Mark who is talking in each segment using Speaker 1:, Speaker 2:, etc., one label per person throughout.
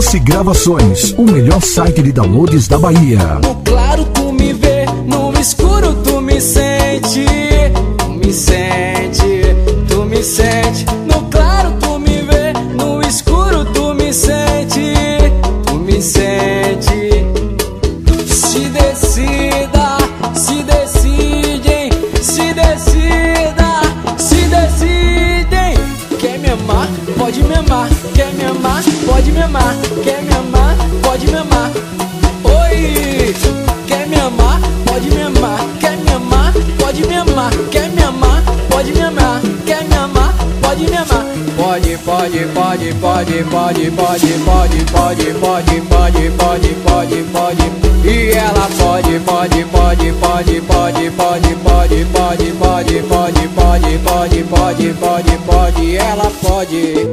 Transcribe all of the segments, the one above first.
Speaker 1: Mix Gravações, o melhor site de downloads da Bahia.
Speaker 2: No claro tu me vê, no escuro tu me sente. Tu me sente, tu me sente. No claro tu me vê, no escuro tu me sente. Tu me sente. Se decida, se decidem, se decida, se decidem. Quer me amar, pode me amar. Quer me amar, pode me amar. Quer me amar, pode me amar. Oi, quer me amar, pode me amar. Quer me amar, pode me amar. Quer me amar, pode me amar. Quer me amar, pode me amar. Pode, pode, pode, pode, pode, pode, pode, pode, pode, pode, pode, pode, pode. E ela pode, pode, pode, pode, pode, pode, pode, pode, pode, pode, pode, pode, pode, pode, pode, ela pode.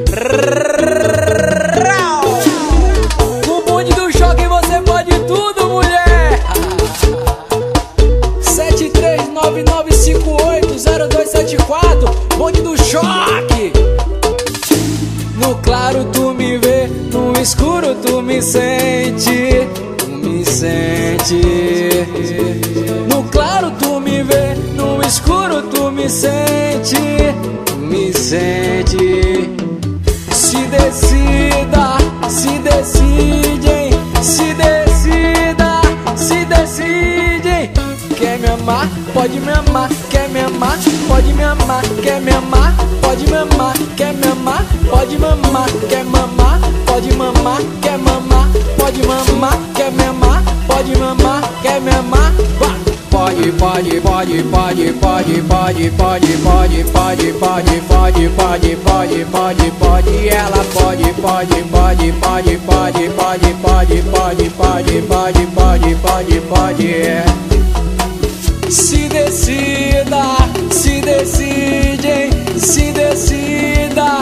Speaker 2: No bonde do choque você pode tudo, mulher. 7399580274, bonde do choque. No claro tu me vê, no escuro tu me sente. Tu me sente. No claro tu me vê, no escuro tu me sente. Tu me sente. Se decida, se decidem, se decida, se decidem. Quer me amar, pode me amar. Quer me amar, pode me amar. Quer me amar, pode me amar. Quer me amar, pode me amar. Quer mamar, pode mamar. Quer mamar, pode mamar. Quer me amar, pode me amar. Quer me amar, pode, pode, pode, pode, pode, pode, pode, pode, pode, pode, pode, pode, pode, pode, pode, ela pode, pode, pode, pode, pode, pode, pode, pode, pode, pode, pode, pode, pode. Se decida, se decidem, se decida,